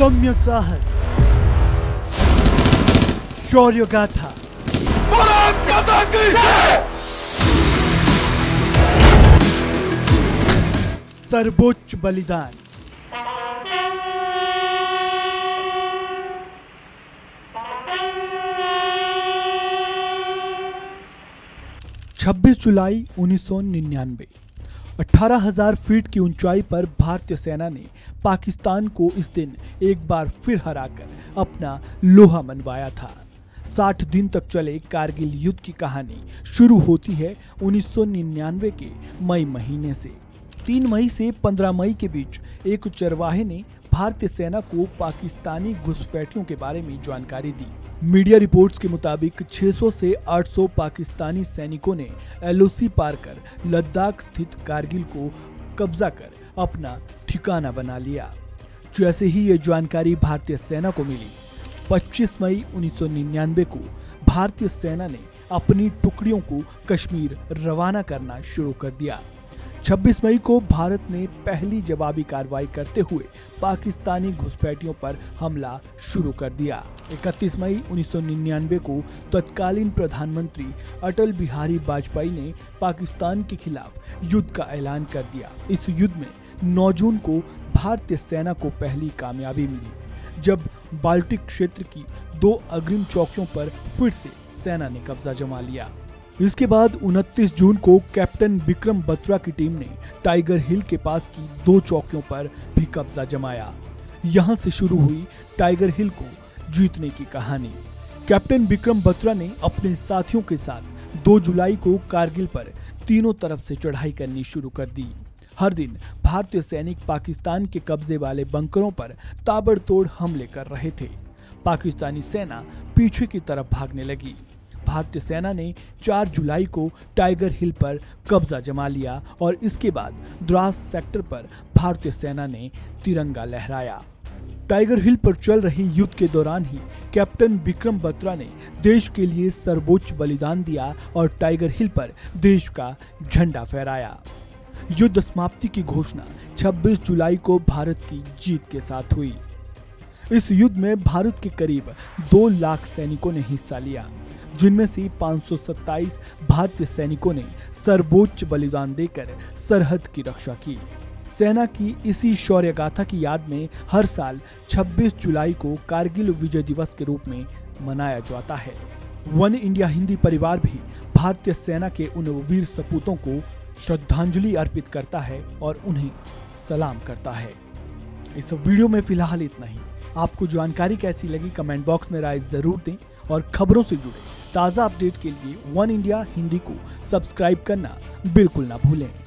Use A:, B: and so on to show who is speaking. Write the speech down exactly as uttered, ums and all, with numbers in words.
A: अदम्य साहस, शौर्य गाथा, सर्वोच्च बलिदान। छब्बीस जुलाई उन्नीस सौ निन्यानवे, अठारह हजार फीट की ऊंचाई पर भारतीय सेना ने पाकिस्तान को इस दिन एक बार फिर हराकर अपना लोहा मनवाया था। साठ दिन तक चले कारगिल युद्ध की कहानी शुरू होती है उन्नीस सौ निन्यानवे के मई महीने से। तीन मई से पंद्रह मई के बीच एक चरवाहे ने भारतीय सेना को पाकिस्तानी घुसपैठियों के बारे में जानकारी दी। मीडिया रिपोर्ट्स के मुताबिक छह सौ से आठ सौ पाकिस्तानी सैनिकों ने एल ओ सी पार कर लद्दाख स्थित कारगिल को कब्जा कर अपना ठिकाना बना लिया। जैसे ही ये जानकारी भारतीय सेना को मिली, पच्चीस मई उन्नीस सौ निन्यानवे को भारतीय सेना ने अपनी टुकड़ियों को कश्मीर रवाना करना शुरू कर दिया। छब्बीस मई को भारत ने पहली जवाबी कार्रवाई करते हुए पाकिस्तानी घुसपैठियों पर हमला शुरू कर दिया। इकतीस मई उन्नीस सौ निन्यानवे को तत्कालीन प्रधानमंत्री अटल बिहारी वाजपेयी ने पाकिस्तान के खिलाफ युद्ध का ऐलान कर दिया। इस युद्ध में नौ जून को भारतीय सेना को पहली कामयाबी मिली, जब बाल्टिक क्षेत्र की दो अग्रिम चौकियों पर फिर से सेना ने कब्जा जमा लिया। इसके बाद उनतीस जून को कैप्टन विक्रम बत्रा की टीम ने टाइगर हिल के पास की दो चौकियों पर भी कब्जा जमाया। यहां से शुरू हुई टाइगर हिल को जीतने की कहानी। कैप्टन विक्रम बत्रा ने अपने साथियों के साथ दो जुलाई को कारगिल पर तीनों तरफ से चढ़ाई करनी शुरू कर दी। हर दिन भारतीय सैनिक पाकिस्तान के कब्जे वाले बंकरों पर ताबड़तोड़ हमले कर रहे थे। पाकिस्तानी सेना पीछे की तरफ भागने लगी। भारतीय सेना ने चार जुलाई को टाइगर हिल पर कब्जा जमा लिया और इसके बाद द्रास सेक्टर पर भारतीय सेना ने तिरंगा लहराया। टाइगर हिल पर चल रही युद्ध के दौरान ही कैप्टन विक्रम बत्रा ने देश के लिए सर्वोच्च बलिदान दिया और टाइगर हिल पर देश का झंडा फहराया। युद्ध समाप्ति की घोषणा छब्बीस जुलाई को भारत की जीत के साथ हुई। इस युद्ध में भारत के करीब दो लाख सैनिकों ने हिस्सा लिया, जिनमें से पाँच सौ सत्ताईस भारतीय सैनिकों ने सर्वोच्च बलिदान देकर सरहद की रक्षा की। सेना की इसी शौर्य गाथा की याद में हर साल छब्बीस जुलाई को कारगिल विजय दिवस के रूप में मनाया जाता है। वन इंडिया हिंदी परिवार भी भारतीय सेना के उन वीर सपूतों को श्रद्धांजलि अर्पित करता है और उन्हें सलाम करता है। इस वीडियो में फिलहाल इतना ही। आपको जानकारी कैसी लगी कमेंट बॉक्स में राय जरूर दें और खबरों से जुड़े ताज़ा अपडेट के लिए वन इंडिया हिंदी को सब्सक्राइब करना बिल्कुल ना भूलें।